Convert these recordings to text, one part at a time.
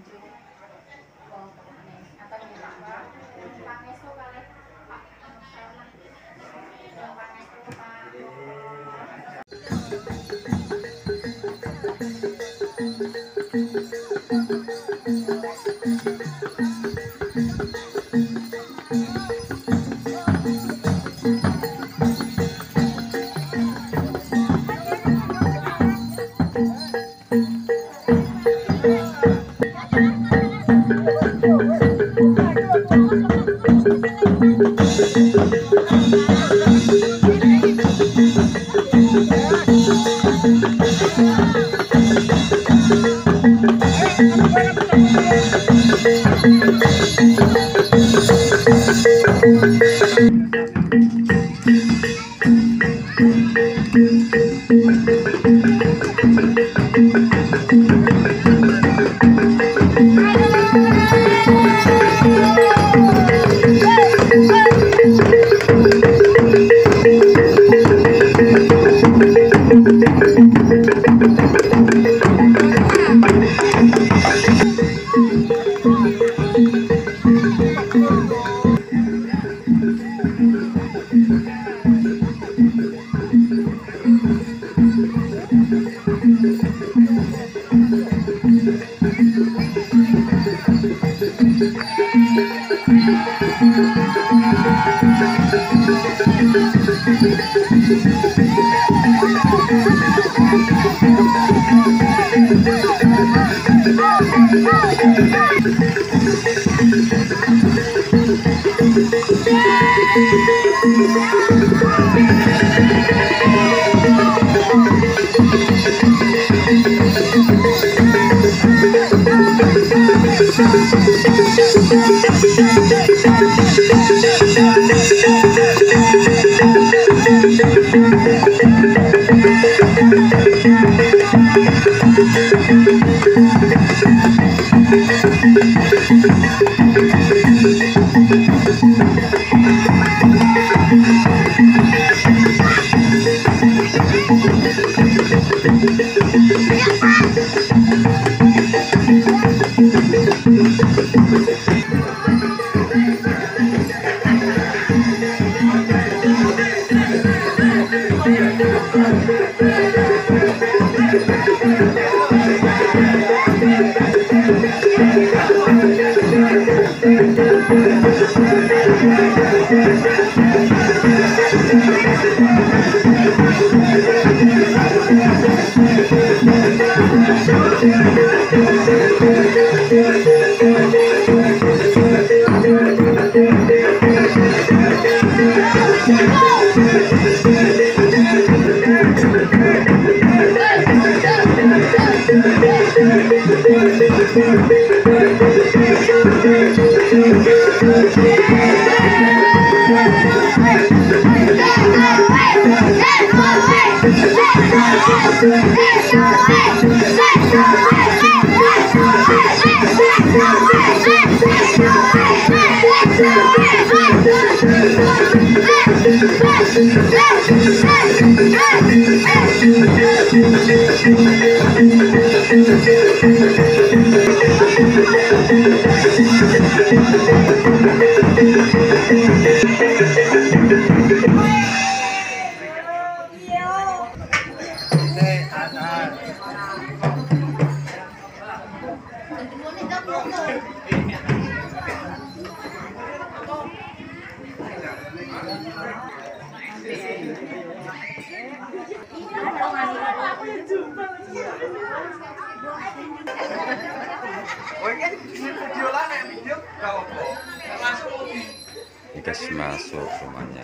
Ini guys, masuk rumahnya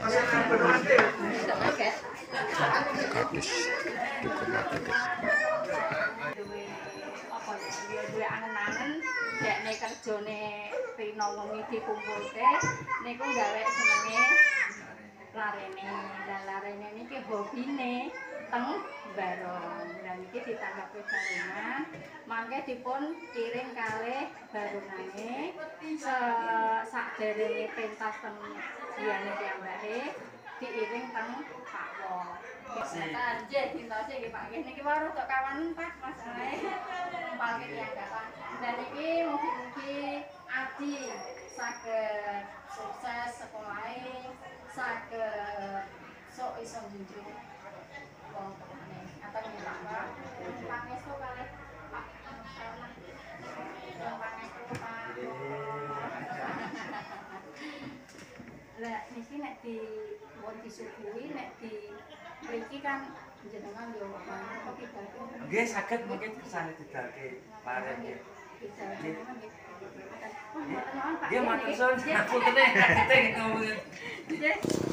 Kadus di Kemadoh guys. Duwe angen-angen dekne kerjane rino wengi dikumpulke niku gawe senenge larene. Lah larene niki hobine teng Barong. Lah niki ditanggapi Barongan, mangke dipun kirim kalih Barongane sakderenge pentas teng liyane piyambake diiring teng Pak Wo. dintose. Nggih, dintose nggih Pak. Nggih niki waru tok kawanen Pak masalahe ngumpalke tiyang Bapak. Dan niki mugi-mugi Adi saged sukses sekolahe, saged sok iso njunjung wong tuane. Ngaten nggih Pak. Pangestu kalih Pak. Pangestu Pak. Lah niki nek di pun disuguhi nek di mriki kan jenengan yo apa kidalke. Nggih saged mungkin kesane didalke lare nggih. Nggih matur suwun. Aku kene ngomongin. Nggih.